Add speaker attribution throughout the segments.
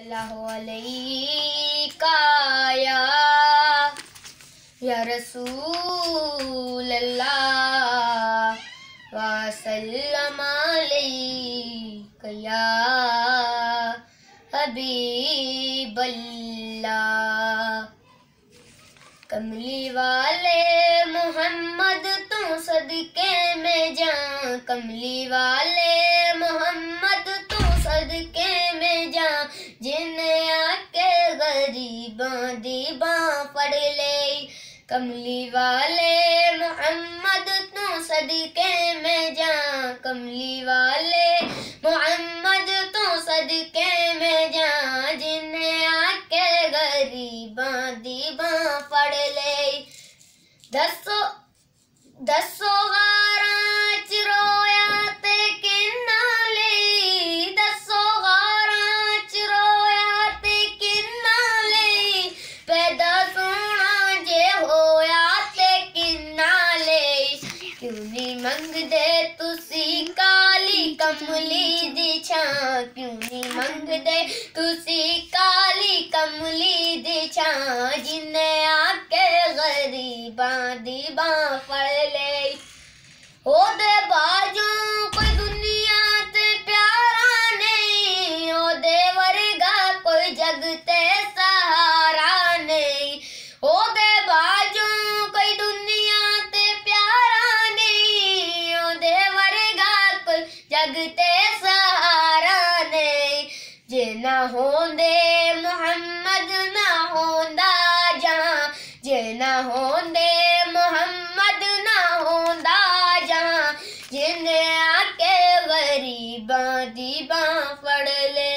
Speaker 1: सल्लल्लाहु अलैका या रसूल अल्लाह व सल्लम अलैका या हबीब अल्लाह। कमली वाले मोहम्मद तू सदके में जा, कमली वाले मोहम्मद तू सदके में जा, जिन्हें आके गरीबां दी बां फड़ ले। कमली वाले मोहम्मद तू सदके में जा, कमली वाले मोहम्मद तू सदके में जा, जिन्हें आके गरीबां दी बां फड़ ले। दसो गारां च रोया ते किन्ना ले, दसो गारां च रोया ते किन्ना ले, पैदा सोना जे होया ते किन्ना ले। क्यों नहीं मंगदे तुसी काली कमली दी छां, क्यों नहीं मंगदे तुसी काली कमली दी छां, जिन्हें आके गरीबां दी बां फड़ ले। ओदे बाजू कोई दुनिया ते प्यारा नहीं, ओदे वर्गा कोई जग ते सहारा नहीं, ओदे बाजू कोई दुनिया ते प्यारा नहीं, ओदे वर्गा कोई जग ते सहारा नहीं। जे ना होंदे मोहम्मद ना होंदा जहां, जे ना होंदे मोहम्मद ना होंदा जहां, जिन्हें आके गरीबां दी बां फड़ ले।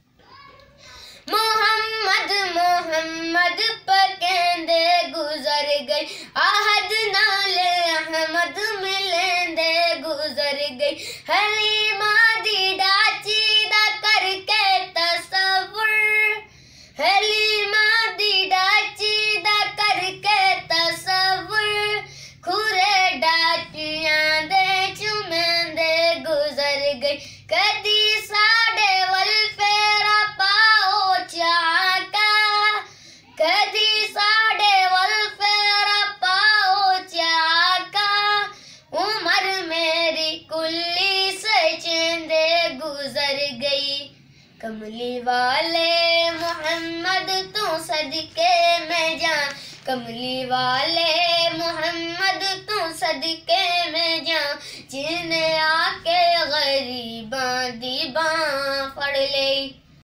Speaker 1: मोहम्मद मोहम्मद पकेंदे गुजर गई, आहद नाले अहमद मिलेंदे गुजर गई। हलीमा दी डाची दा करके तसव्वुर, हलीमा दी डाची दा करके तसव्वुर, खुरे डाचियां दे चुमेंदे गुजर गई। कदी साडे वल फेरा पाओ चाका, कदी साडे वल फेरा पाओ चाका, उमर मेरी कुल्ली से चेंदे गुजर गई। कमली वाले मोहम्मद तू सदके में जा, कमली वाले मोहम्मद तू सदके में जा, जिन्हें आके गरीबां दी बां फड़ ले।